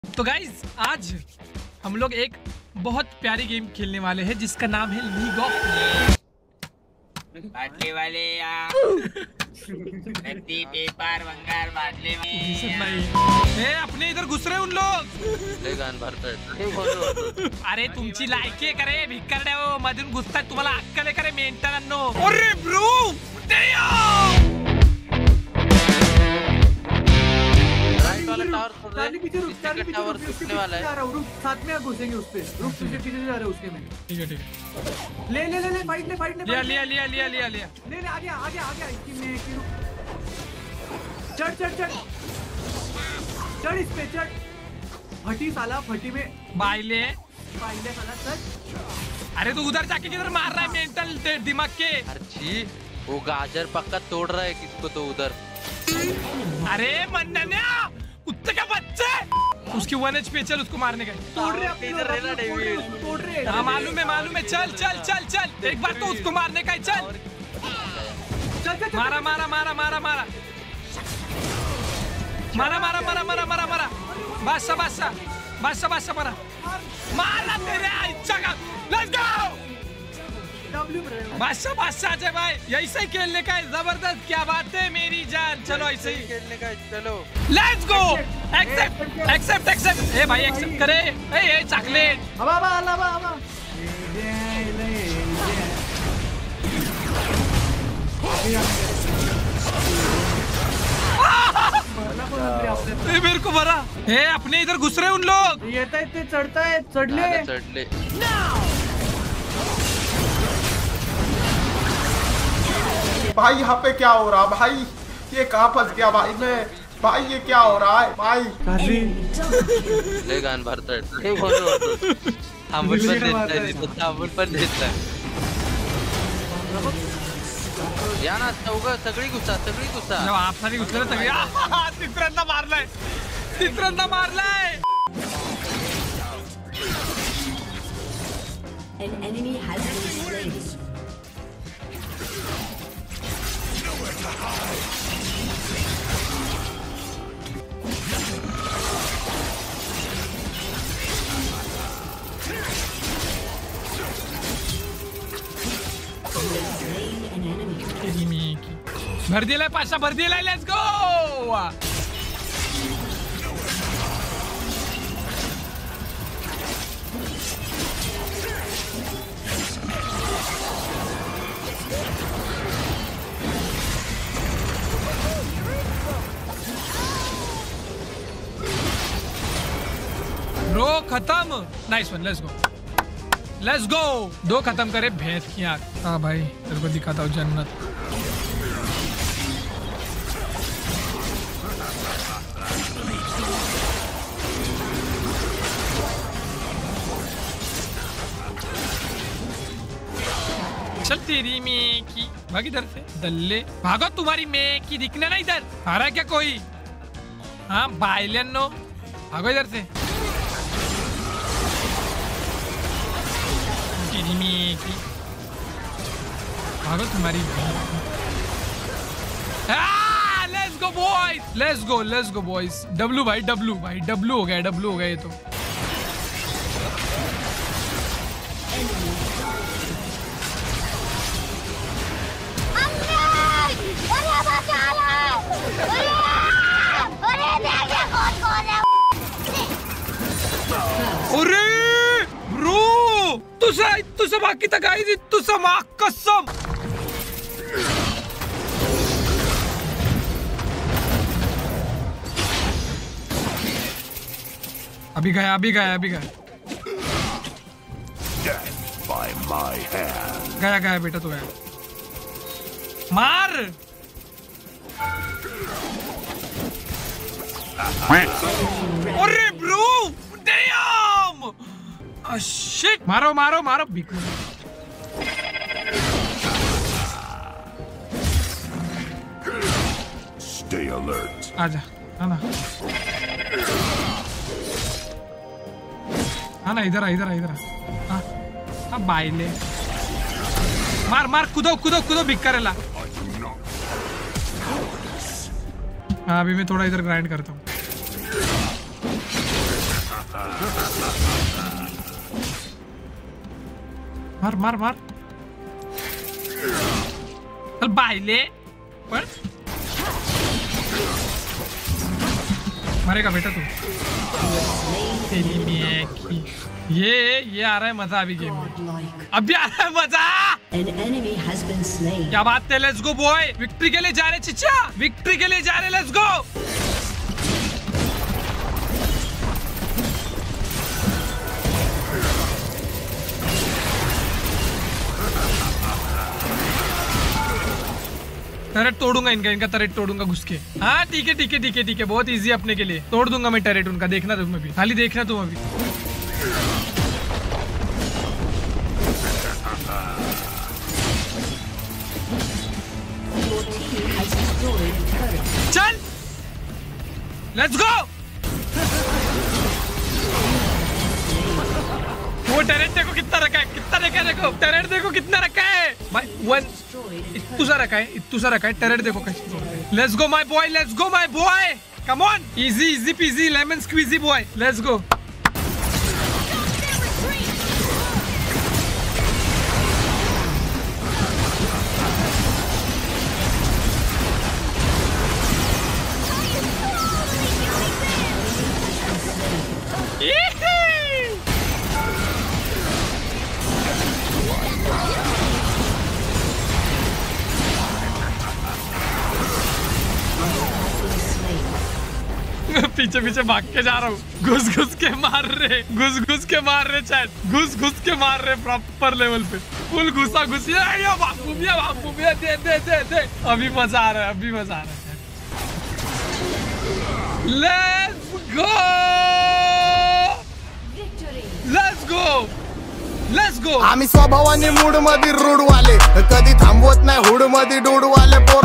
तो गाइज आज हम लोग एक बहुत प्यारी गेम खेलने वाले हैं जिसका नाम है लीग ऑफ बाटले वाले नदी पेपर वंगार बाटले में अपने इधर घुस रहे उन लोग। अरे तुमची लायकी करे भिक्करड्या हो मधून घुसतात तुम्हाला अक्कल करे मेंटलांनो। अरे ब्रो टावर टूटने वाला है। साथ में घुसेंगे उस पे। रुक तुझे पीछे जा रहे उसके में। ठीक है ठीक है। ले ले ले ले फाइट ले फाइट ले। लिया लिया लिया लिया लिया लिया। ले ले आ गया आ गया आ गया। इसकी में की रुक। चढ़ चढ़ चढ़ चढ़ इस पे चढ़। फटी साला फटी में बाइले साला चढ़। अरे तू उधर जाके किधर मार रहा है मेंटल दिमाग के। अर्ची वो गाजर पक्का तोड़ रहा है किसको तो उधर। अरे मन्नन्या कुत्ते का बच्चे उसकी 1 HP चल उसको मारने का। तोड़ रहे हाँ मालूम है चल चल चल चल एक बार तो उसको मारने का ही चल। मारा मारा मारा मारा मारा मारा मारा मारा मारा मारा मारा बादशाह बादशाह बादशाह बादशाह मारा मारा तेरे इच्छा का। लेट्स गो बादशाह बादशाह अजय भाई यही से खेलने का है। जबरदस्त क्या बात है मेरी जान। चलो ऐसे ही खेलने का चलो let's go. Accept accept accept ए भाई एक्सेप्ट करे। ए चॉकलेट हवा हवा हवा हवा। मेरे को भरा। ए अपने इधर घुस रहे उन लोग। ये तो इतने चढ़ता है चढ़ ले। भाई यहाँ पे क्या हो रहा भाई? ये कहाँ फंस गया भाई मैं? भाई ये क्या हो रहा है भाई? ले गान भरतात हे बरोबर थांबून पण देत या ना चौघ सगळी गुस्सा आपल्याला घुसलं सगळी। तिसऱ्यांदा मारलाय An enemy has been slain. भर दिलाय पाशा भर दिलाय। Let's go. ब्रो खत्म। Nice one. लेट्स गो 2 खत्म करे भैंस की आंख। हाँ भाई तेरे को दिखाता हूँ जन्नत। चल तेरी में की भाग इधर से दल्ले भागो। तुम्हारी में की दिखने ना इधर आ रहा है क्या कोई? हाँ बाइलेनो भागो इधर से। तेरी में की भागो तुम्हारी। Let's go boys let's go boys. W भाई डब्लू हो गया ये तो। अरे ब्रो तुझं बाकी तर काही तुझं माग कसम। अभी गया गया बेटा तो गया। मार अरे ब्रो डैम शिट। मारो बिक Stay alert. आजा आना इधर हाँ बाइले मार कूदो बिक करेला। हाँ अभी मैं थोड़ा इधर ग्राइंड करता हूँ। मार मार मार चल बायले पण मारेगा बेटा तू तेरी मैकी ये आ रहा है मजा अभी गेम में अभी आ रहा है मजा An enemy has been slain. क्या बात है लेट्स गो बॉय विक्ट्री के लिए जा रहे चिच्चा विक्ट्री के लिए जा रहे लेट्स गो टरेट तोड़ूंगा इनका टरेट तोड़ूंगा घुस के हाँ ठीक है ठीक है ठीक है ठीक है बहुत इजी अपने के लिए तोड़ दूंगा मैं टरेट उनका देखना तुम अभी खाली देखना तुम अभी Your team has destroyed a turret. चल लेट्स गो वो टरेट देखो कितना रखा है देखो टरेट देखो कितना रखा है भाई वन इत्तू सा रखा है टरेट देखो कैसे let's go my boy come on easy peasy lemon squeezy boy let's go पीछे पीछे भाग के जा रहा हूँ घुस के मार रहे चैट घुस के मार रहे प्रॉपर लेवल पे फुल घुसा बापू दे अभी मजा आ रहा है लेट्स गो आम्ही स्वभावाने मूड मध्ये रूडवाले कधी थांबवत नाही हुड मध्ये डूडवाले